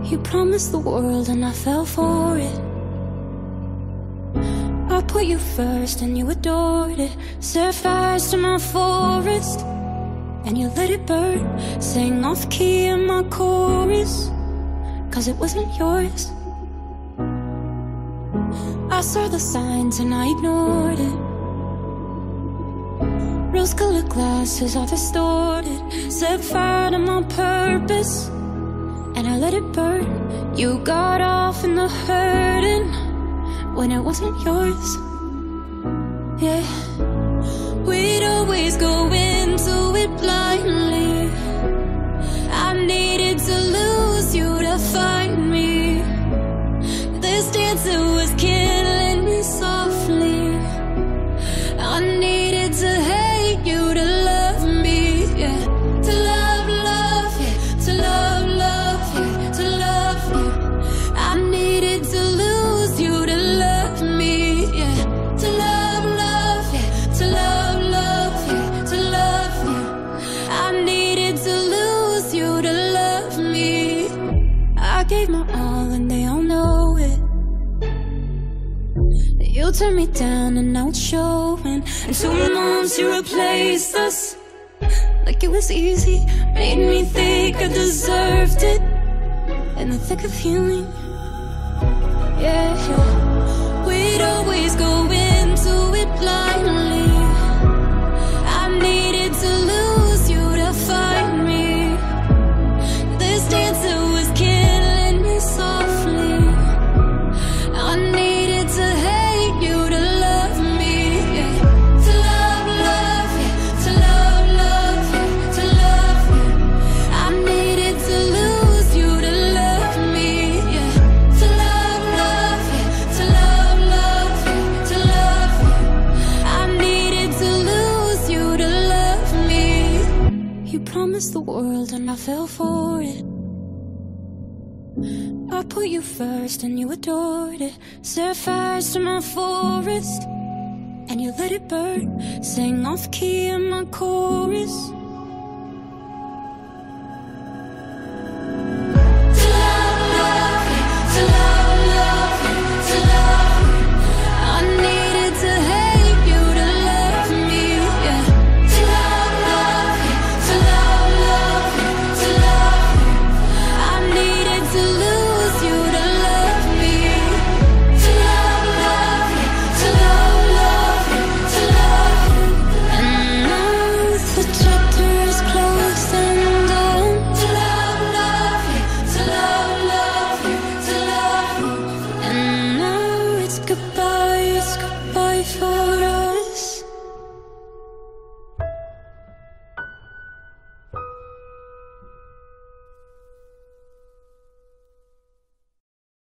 You promised the world and I fell for it. I put you first and you adored it. Set fires to my forest and you let it burn. Sang off key in my chorus, cause it wasn't yours. I saw the signs and I ignored it. Rose-colored glasses are distorted. Set fire to my purpose and I let it burn. You got off in the hurting when it wasn't yours. Yeah, we'd always go into it blindly. I needed to lose you to find me. This dancer was killing me softly. I needed to hate you to love me, yeah. To love, love, yeah. To love, love, yeah. To love you. I needed to lose you to love me, yeah. To love, love, yeah. To love, love, yeah. To love you. I needed to lose you to love me. I gave my all and they all know it. You turned me down and now it's showing. And 2 months you replaced us like it was easy. Made me think I deserved it in the thick of healing. Yeah, we'd always go into it blindly. I needed to lose you to find me. This dancer was killing me softly. I needed to hate you to love me, yeah. To love, love, yeah. To love, love, yeah. To love you. I needed to lose you to love me, yeah. To love, love, yeah. To love, love, yeah. To love you. I needed to lose you to love me. You promised the world and I fell for it. I put you first and you adored it. Set fires to my forest and you let it burn. Sang off key in my chorus,